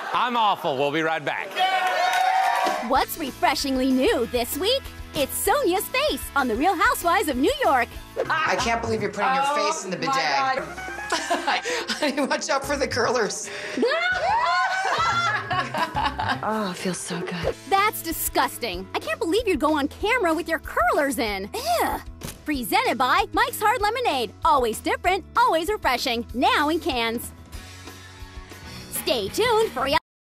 I'm awful. We'll be right back. What's refreshingly new this week? It's Sonia's face on The Real Housewives of New York. I can't believe you're putting your face in the bidet. Honey, watch out for the curlers. Oh, it feels so good. That's disgusting. I can't believe you'd go on camera with your curlers in. Ew. Presented by Mike's Hard Lemonade. Always different, always refreshing. Now in cans. Stay tuned for